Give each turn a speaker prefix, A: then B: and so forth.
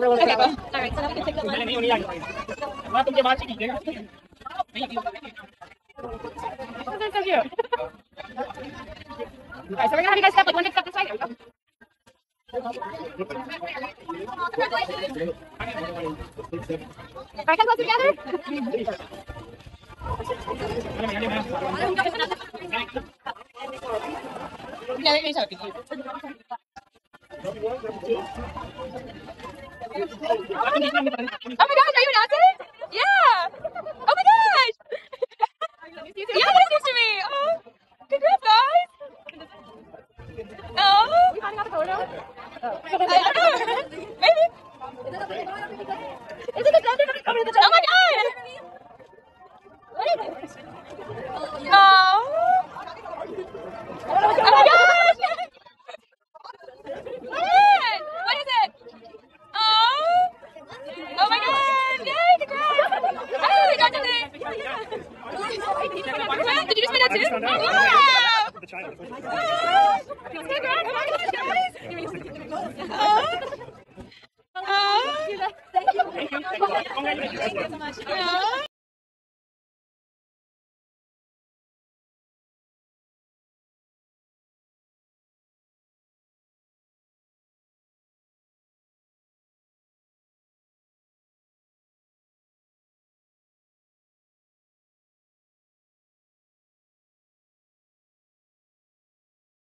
A: Okay, well, all right, so now we can take the one. This is so cute. All right, so we're gonna have you guys step like one big step this way. Here we go. Congratulations. All right, come closer together. No, let me show it. Oh my gosh, are you announcing? Yeah. Oh my gosh. Yeah, that's news to me. Oh, congrats, guys. Oh. We finding out the photo? I don't know. Maybe. Is it the gender? Oh my god. What is it? Oh. Oh my gosh. What is it? Oh. Oh my god. Yay, congrats. Oh, we got something. Did you just find out too? Oh, wow. Oh, congrats. Oh my gosh, guys. Oh. Oh. Thank you so much.